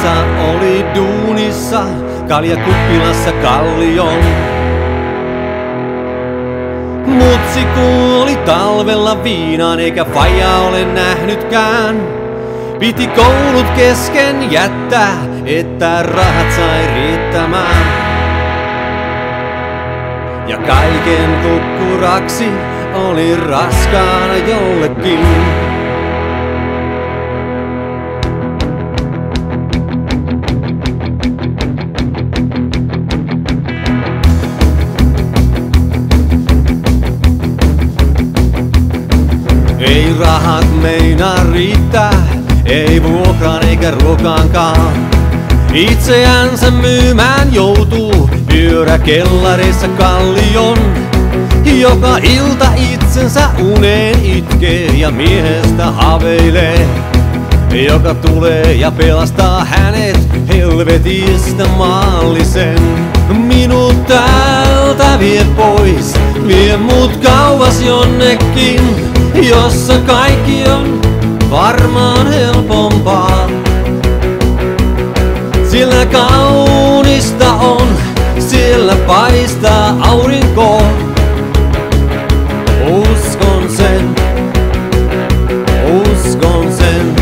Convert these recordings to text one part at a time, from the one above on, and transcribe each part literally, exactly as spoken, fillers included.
Liisa oli duunissa kaljakuppilassa Kallion. Mutsi kuoli talvella viinaan eikä faija ole nähnytkään. Piti koulut kesken jättää, että rahat sai riittämään. Ja kaiken kukkuraksi oli raskaana jollekin. Ei rahat meinaa riittää, ei vuokraan eikä ruokaankaan. Itseänsä myymään joutuu pyöräkellarissa Kallion. Joka ilta itsensä uneen itkee ja miehestä haveilee. Joka tulee ja pelastaa hänet helvetistä maallisen. Minut täältä vie pois, vie mut kauas jonnekin, jossa kaikki on varmaan helpompaa. Siellä kaunista on, siellä paistaa aurinko. Uskon sen, uskon sen.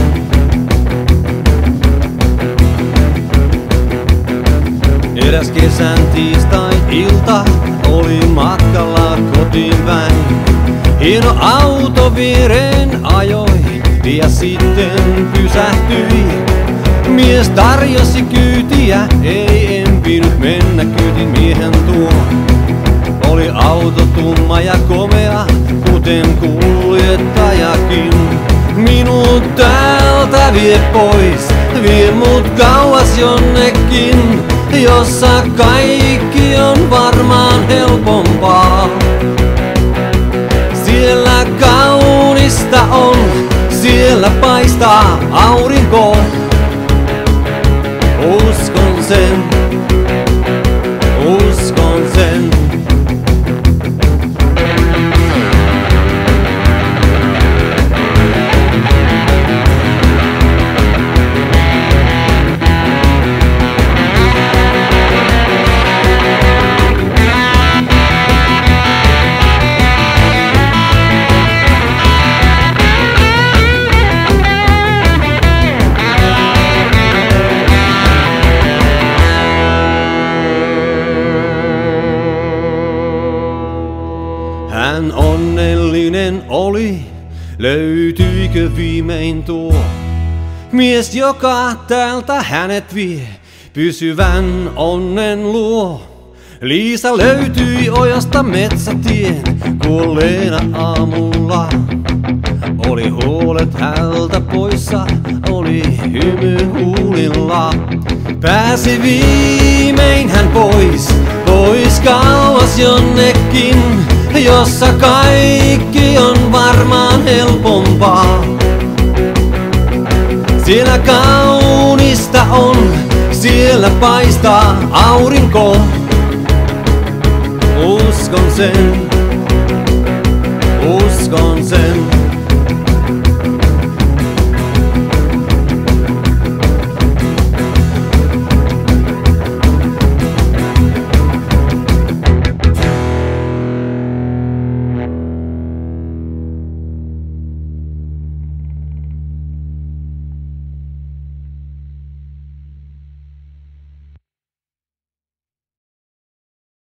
Eräs kesän tiistai-ilta oli matkalla kotiin päin. Hieno auto viereen ajoi ja sitten pysähtyi. Mies tarjosi kyytiä, ei empinyt mennä kyytin miehen tuo. Oli auto tumma ja komea, kuten kuljettajakin. Minut täältä vie pois, vie mut kauas jonnekin, jossa kaikki on varmaan helpompaa. Siellä kaunista on, siellä paistaa aurinko. Uskon sen, uskon sen. Hän onnellinen oli, löytyikö viimein tuo mies, joka täältä hänet vie pysyvän onnen luo. Liisa löytyi ojasta metsätien kuolleena aamulla. Oli huolet häneltä poissa, oli hymy huulilla. Pääsi viimein hän pois, pois kauas jonnekin, jossa kaikki on varmaan helpompaa. Siellä kaunista on, siellä paistaa aurinko. Uskon sen, uskon sen.